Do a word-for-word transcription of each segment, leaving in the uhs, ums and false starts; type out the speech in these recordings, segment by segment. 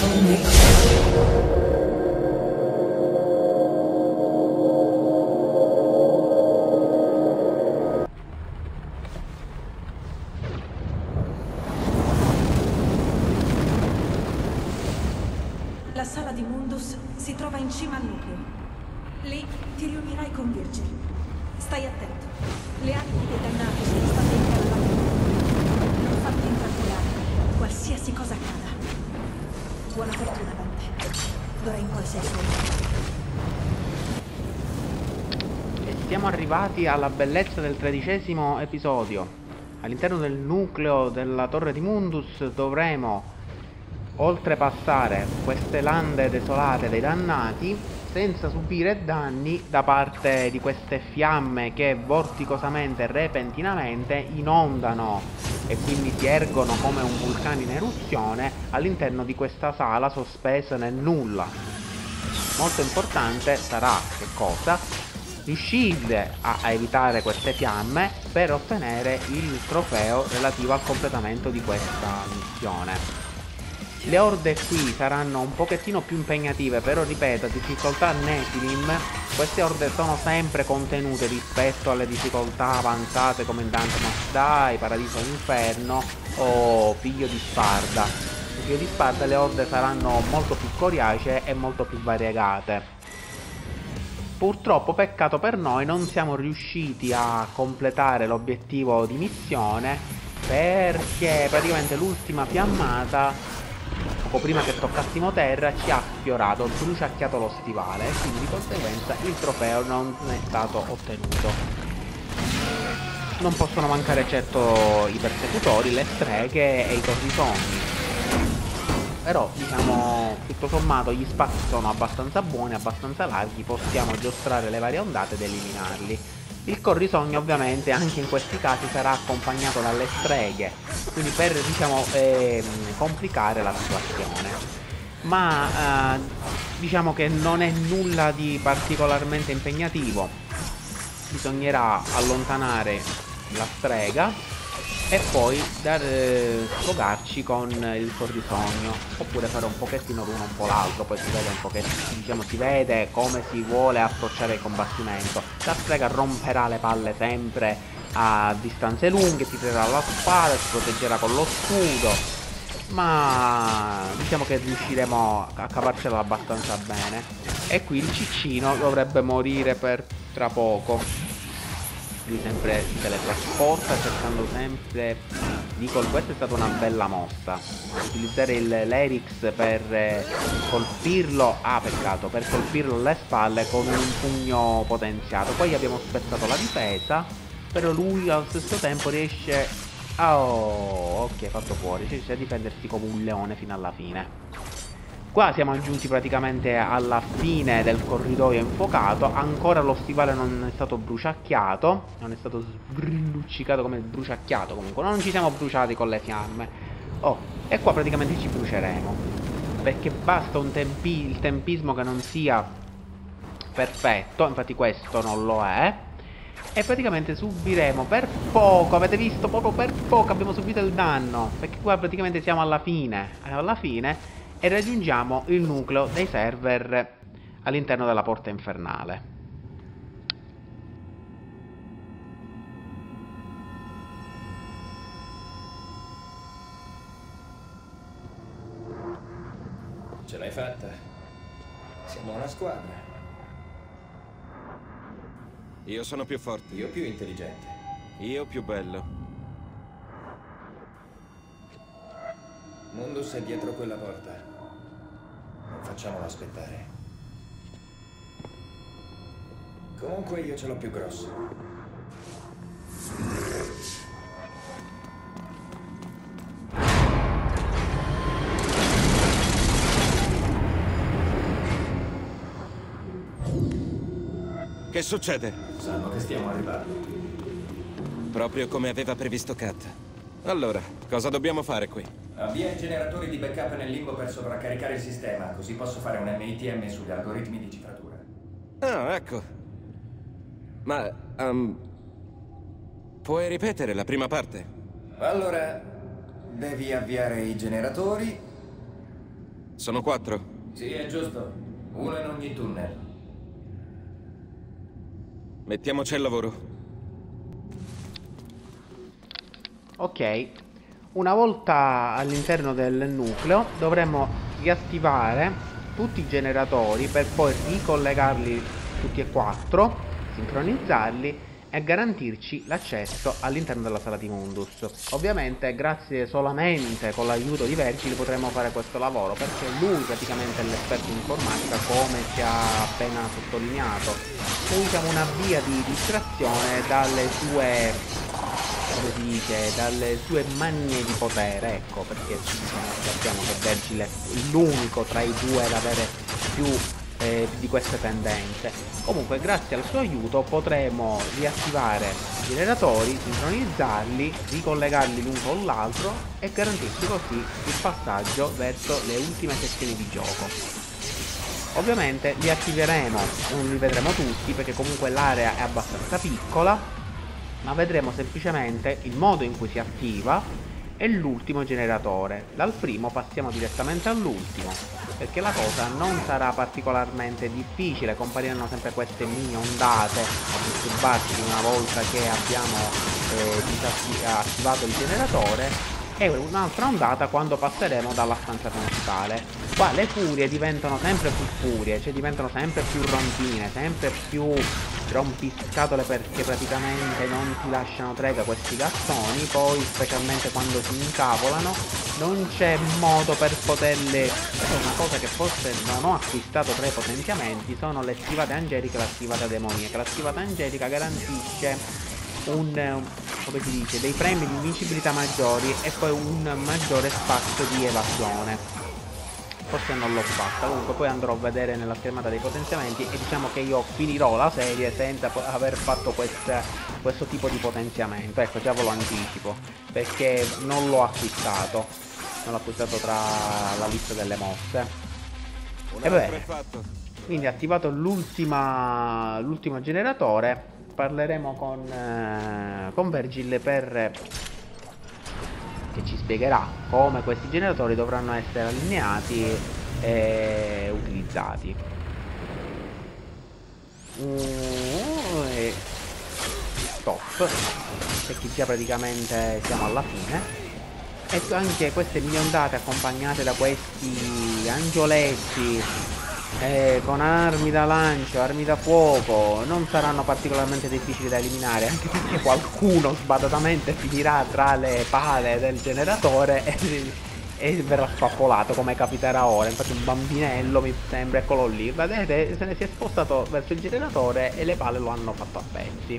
La sala di Mundus si trova in cima al nucleo. Lì ti riunirai con Virgil. Stai attento. Le anime dei dannati sono state incarnate. Non farti intrappolare, qualsiasi cosa accada. Buona fortuna, Dante. D'ora in poi sei solo. E siamo arrivati alla bellezza del tredicesimo episodio. All'interno del nucleo della Torre di Mundus dovremo oltrepassare queste lande desolate dei dannati senza subire danni da parte di queste fiamme che vorticosamente e repentinamente inondano e quindi si ergono come un vulcano in eruzione all'interno di questa sala sospesa nel nulla. Molto importante sarà che cosa? Riuscire a, a evitare queste fiamme per ottenere il trofeo relativo al completamento di questa missione. Le orde qui saranno un pochettino più impegnative, però ripeto, difficoltà Nephilim, queste orde sono sempre contenute rispetto alle difficoltà avanzate come in Dante Must Die, Paradiso e Inferno o Figlio di Sparda. In Figlio di Sparda le orde saranno molto più coriacee e molto più variegate. Purtroppo, peccato per noi, non siamo riusciti a completare l'obiettivo di missione perché praticamente l'ultima fiammata, poco prima che toccassimo terra, ci ha sfiorato, bruciacchiato lo stivale e quindi di conseguenza il trofeo non è stato ottenuto. Non possono mancare certo i persecutori, le streghe e i corrisogni, però diciamo tutto sommato gli spazi sono abbastanza buoni, abbastanza larghi, possiamo giostrare le varie ondate ed eliminarli. Il corrisogno ovviamente anche in questi casi sarà accompagnato dalle streghe, quindi per diciamo eh, complicare la situazione. Ma eh, diciamo che non è nulla di particolarmente impegnativo. Bisognerà allontanare la strega e poi dar, eh, sfogarci con il corrisogno, oppure fare un pochettino l'uno un po' l'altro, poi si vede un pochettino, diciamo si vede come si vuole approcciare il combattimento. La strega romperà le palle sempre a distanze lunghe, si tirerà la spada, si proteggerà con lo scudo, ma diciamo che riusciremo a cavarcela abbastanza bene. E qui il ciccino dovrebbe morire per tra poco. Lui sempre si teletrasporta cercando sempre di col... Questa è stata una bella mossa. Utilizzare l'Erix per eh, colpirlo. Ah, peccato, per colpirlo alle spalle con un pugno potenziato. Poi abbiamo spezzato la difesa, però lui allo stesso tempo riesce. Oh, ok, fatto fuori. Riesce a difendersi come un leone fino alla fine. Qua siamo giunti praticamente alla fine del corridoio infuocato. Ancora lo stivale non è stato bruciacchiato, non è stato sbrilluccicato come bruciacchiato comunque. Non ci siamo bruciati con le fiamme. Oh, e qua praticamente ci bruceremo, perché basta un tempi il tempismo che non sia perfetto. Infatti questo non lo è. E praticamente subiremo per poco, avete visto, proprio per poco abbiamo subito il danno, perché qua praticamente siamo alla fine, alla fine e raggiungiamo il nucleo dei server all'interno della porta infernale. Ce l'hai fatta. Siamo una squadra. Io sono più forte. Io più intelligente. Io più bello. Mundus è dietro quella porta. Non facciamolo aspettare. Comunque io ce l'ho più grosso. Che succede? Sanno che stiamo arrivando. Proprio come aveva previsto Kat. Allora, cosa dobbiamo fare qui? Avvia i generatori di backup nel limbo per sovraccaricare il sistema, così posso fare un M I T M sugli algoritmi di cifratura. Ah, ecco. Ma, um, puoi ripetere la prima parte? Allora, devi avviare i generatori, Sono quattro? Sì, è giusto. Uno in ogni tunnel. Mettiamoci al lavoro. Ok, una volta all'interno del nucleo dovremmo riattivare tutti i generatori per poi ricollegarli tutti e quattro, sincronizzarli e garantirci l'accesso all'interno della sala di Mundus. Ovviamente grazie solamente con l'aiuto di Vergil potremo fare questo lavoro, perché lui praticamente è l'esperto in informatica, come ci ha appena sottolineato. Quindi siamo una via di distrazione dalle sue, come si dice, dalle sue manie di potere, ecco, perché diciamo, sappiamo che Vergil è l'unico tra i due ad avere più eh, di queste tendenze. Comunque grazie al suo aiuto potremo riattivare i generatori, sincronizzarli, ricollegarli l'uno con l'altro e garantirci così il passaggio verso le ultime sezioni di gioco. Ovviamente li attiveremo, non li vedremo tutti perché comunque l'area è abbastanza piccola, ma vedremo semplicemente il modo in cui si attiva e l'ultimo generatore. Dal primo passiamo direttamente all'ultimo, perché la cosa non sarà particolarmente difficile. Compariranno sempre queste mini ondate a disturbarci una volta che abbiamo eh, attivato il generatore, e un'altra ondata quando passeremo dalla stanza principale. Qua le furie diventano sempre più furie, cioè diventano sempre più rompine, sempre più rompiscatole, perché praticamente non ti lasciano trega questi gattoni. Poi specialmente quando si incavolano non c'è modo per poterle. Una cosa che forse non ho acquistato tra i potenziamenti sono le schivate angeliche e la schivata demoniaca. La schivata angelica garantisce un, come si dice, dei premi di invincibilità maggiori e poi un maggiore spazio di evasione. Forse non l'ho fatta, comunque poi andrò a vedere nella schermata dei potenziamenti e diciamo che io finirò la serie senza aver fatto questa, questo tipo di potenziamento. Ecco, già ve lo anticipo, perché non l'ho acquistato, non l'ho acquistato tra la lista delle mosse. E beh, quindi attivato l'ultima l'ultimo generatore, parleremo con, eh, con Vergil per che ci spiegherà come questi generatori dovranno essere allineati e utilizzati. Uh, e stop, perché già praticamente siamo alla fine. E anche queste mini ondate accompagnate da questi angioletti Eh, con armi da lancio, armi da fuoco, non saranno particolarmente difficili da eliminare, anche perché qualcuno sbadatamente finirà tra le pale del generatore e, e verrà spappolato, come capiterà ora. Infatti un bambinello, mi sembra, eccolo lì, vedete, se ne si è spostato verso il generatore e le pale lo hanno fatto a pezzi.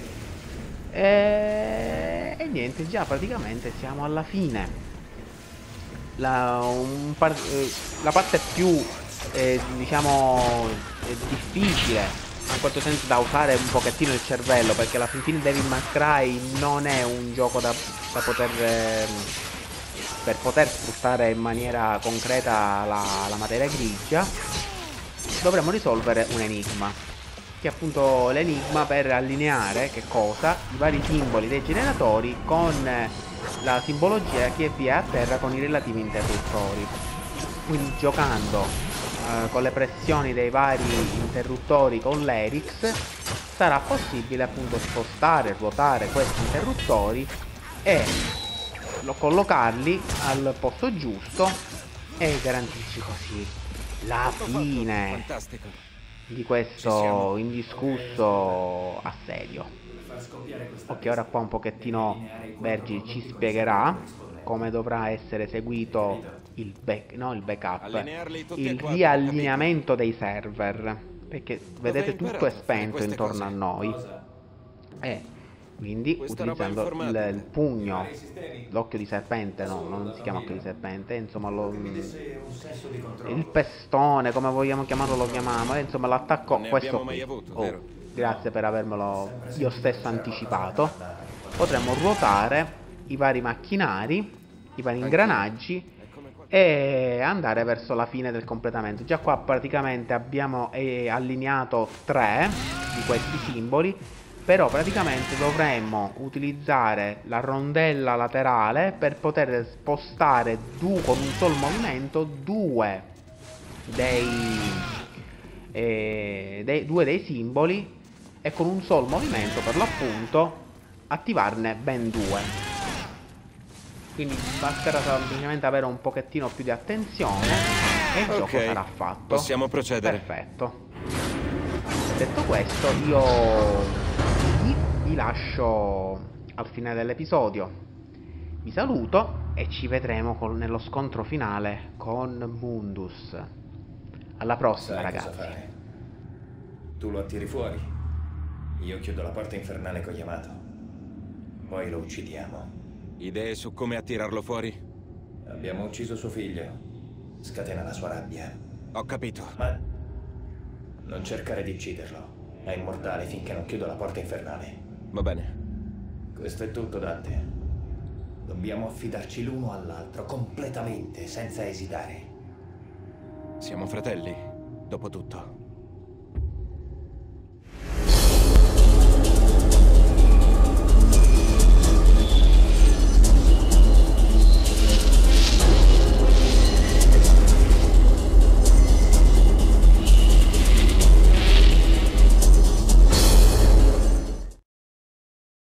E, e niente, già praticamente siamo alla fine. La, un par eh, la parte più Eh, diciamo eh, difficile, in questo senso, da usare un pochettino il cervello, perché la fine Devil May Cry non è un gioco da, da poter eh, per poter sfruttare in maniera concreta la, la materia grigia. Dovremmo risolvere un enigma, che è appunto l'enigma per allineare che cosa? I vari simboli dei generatori con la simbologia che vi è a terra con i relativi interruttori. Quindi giocando Uh, con le pressioni dei vari interruttori con l'Erix sarà possibile appunto spostare, ruotare questi interruttori e lo collocarli al posto giusto e garantirci così la fine di questo indiscusso assedio. Ok, ora qua un pochettino Vergil ci spiegherà come dovrà essere eseguito il back, no, il backup, il riallineamento dei server, perché vedete tutto è spento intorno a noi e quindi utilizzando il, il pugno, l'occhio di serpente, no, non si chiama occhio di serpente, insomma lo, il pestone, come vogliamo chiamarlo lo chiamiamo, insomma l'attacco questo qui. Oh, grazie per avermelo io stesso anticipato. Potremmo ruotare i vari macchinari, i vari ingranaggi e andare verso la fine del completamento. Già qua praticamente abbiamo eh, allineato tre di questi simboli, però praticamente dovremmo utilizzare la rondella laterale per poter spostare du con un solo movimento due dei, eh, dei due dei simboli e con un solo movimento, per l'appunto, attivarne ben due. Quindi basterà semplicemente avere un pochettino più di attenzione e il Ok, gioco sarà fatto. possiamo procedere. Perfetto. Detto questo, io vi, vi lascio al fine dell'episodio. Vi saluto e ci vedremo con- nello scontro finale con Mundus. Alla prossima, Sai cosa ragazzi. fare. Tu lo attiri fuori. Io chiudo la porta infernale con Yamato. Poi lo uccidiamo. Idee su come attirarlo fuori? Abbiamo ucciso suo figlio. Scatena la sua rabbia. Ho capito. Ma non cercare di ucciderlo. È immortale finché non chiudo la porta infernale. Va bene. Questo è tutto, Dante. Dobbiamo affidarci l'uno all'altro completamente, senza esitare. Siamo fratelli, dopo tutto.